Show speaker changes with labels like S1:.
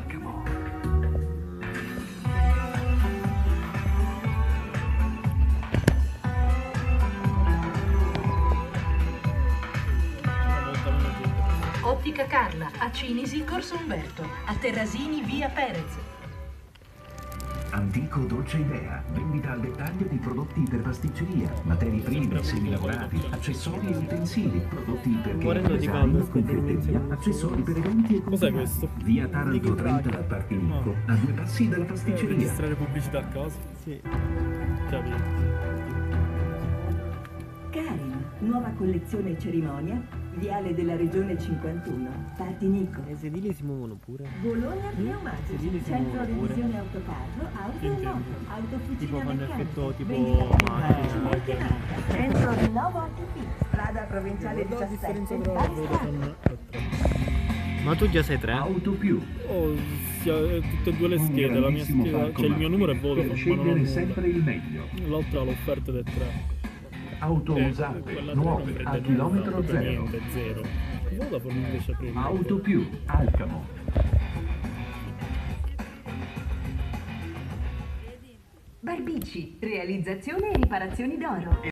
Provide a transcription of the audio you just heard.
S1: Alcamo.
S2: Ottica Carla, a Cinisi, Corso Umberto, a Terrasini, via Perez.
S1: Antico Dolce Idea, vendita al dettaglio di prodotti per pasticceria, materie prime, semilavorati, accessori e utensili, prodotti per
S3: Morendo di
S1: design,
S3: caldo,
S1: confetteria, accessori per eventi e
S3: Cos'è
S1: compleanni.
S3: questo?
S1: Via Taranto 30 al Partinicco, a 2 passi dalla pasticceria.
S3: Registrare pubblicità a caso?
S4: Sì.
S3: Capito.
S5: Karin, nuova collezione cerimonia, Viale della Regione 51, Partinicco.
S4: Le sedili si muovono pure.
S5: Bologna
S4: Sedili
S5: Pneumatici,
S4: si
S5: centro
S4: muovono pure.
S5: revisione autocarro, auto e moto, autofficina
S4: Tipo fanno
S5: meccanica,
S4: effetto tipo
S5: vendita
S4: macchina.
S5: multimarca, centro rinnovo ATP, strada provinciale
S3: Guarda la differenza
S5: 17,
S3: tra
S5: Bari
S3: Vodafone e 3.
S4: Ma tu già sei 3?
S1: Auto più.
S3: Oh, tutte e due le
S1: Un
S3: schede, la mia
S1: grandissimo
S3: scheda,
S1: parco
S3: cioè il mio numero è
S1: macchine per
S3: Vodafone, ma non ho
S1: scegliere
S3: nulla.
S1: sempre il meglio.
S3: L'altra ha l'offerta del 3.
S1: Auto usate,
S3: Quella
S1: nuove,
S3: tre non
S1: a
S3: prende
S1: chilometro
S3: nulla, proprio
S1: zero.
S3: niente, zero. Vodafone invece prende.
S1: Auto più, Alcamo.
S2: Barbici, realizzazione e riparazioni d'oro.